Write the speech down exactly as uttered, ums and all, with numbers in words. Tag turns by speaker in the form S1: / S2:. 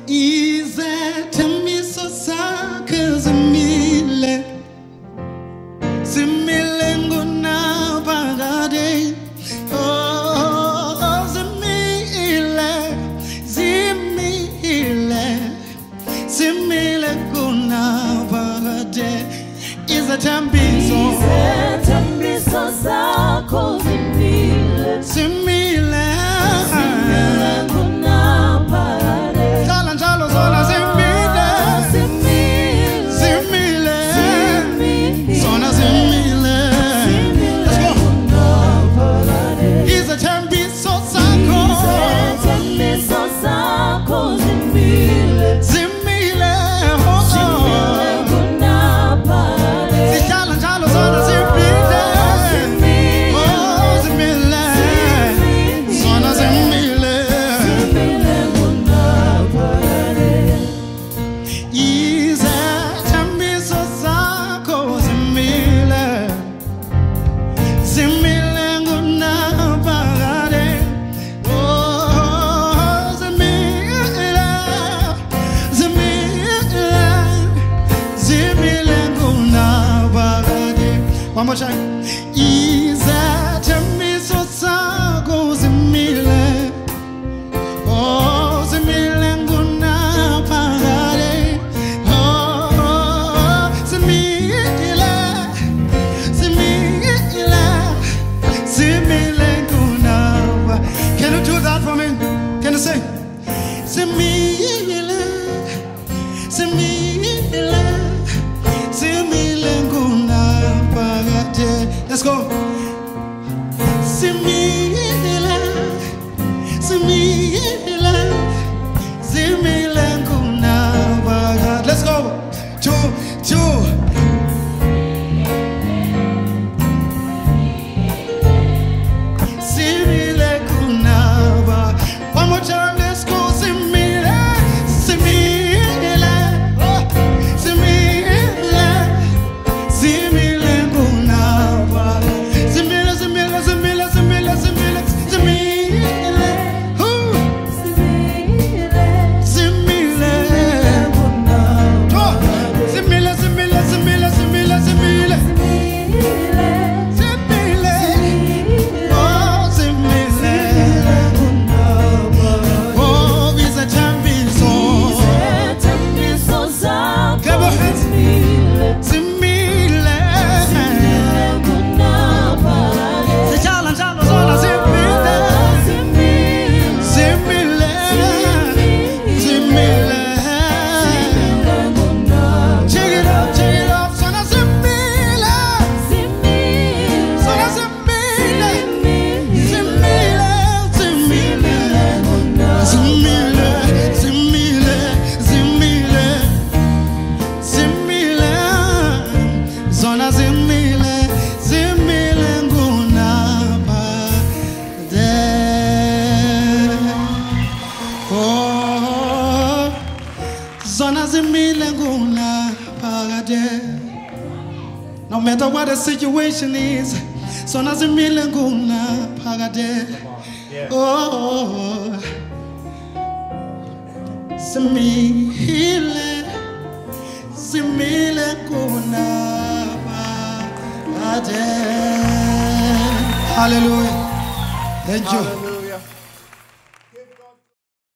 S1: Izethembiso zakho zimile, zimile ngunaphakade. Oh, zimile, zimile, zimile ngunaphakade. Izethembiso,
S2: izethembiso zakho zimile,
S1: zimile,
S2: zimile ngunaphakade.
S1: Njalo njalo zona zimile,
S2: zimile,
S1: zimile, zona zimile. Let's go. Izethembiso zakho,
S2: izethembiso zakho zimile,
S1: zimile, oh,
S2: zimile ngunaphakade.
S1: Zihlala njalo zona zimile, oh, zimile, zona zimile.
S2: Zimile ngunaphakade.
S1: Izethembiso zakho zimile, zimile ngunaphakade. Oh, zimile, zimile, zimile ngunaphakade. One more time. Izethembiso zakho zimile, oh, zimile ngunaphakade. Oh, zimile, zimile, zimile ngunaphakade. Can you do that for me? Can you sing? Zimile, zimile, zimile ngunaphakade. Let's go. Zimile, zimile, zimile ngunaphakade. Let's go. Two, two. Zimile ngunaphakade. One more time. Let's go. Zimile, zimile, oh, zimile, zimile ngunaphakade. Zimile, zimile, zimile, zimile, zimile, zimile, ooh, zimile, oh, zimile, zimile, zimile, zimile, zimile, zimile, oh, zimile, oh, izethembiso,
S2: Izethembiso zakho
S1: Clap your hands.
S2: zimile,
S1: zimile,
S2: zimile ngunaphakade.
S1: zihlala njalo zona zimile,
S2: Zimile,
S1: zimile, zimile. Check it up, check it up, zona zimile, zona zimile, zimile, zimile, zimile, zimile, zimile, zimile, zona zimile, zimile ngunaphakade. Oh, zona zimile ngunaphakade. No matter what the situation is, zona zimile ngunaphakade. Oh, zimile, zimile ngunaphakade. Hallelujah. Thank you.
S3: Hallelujah.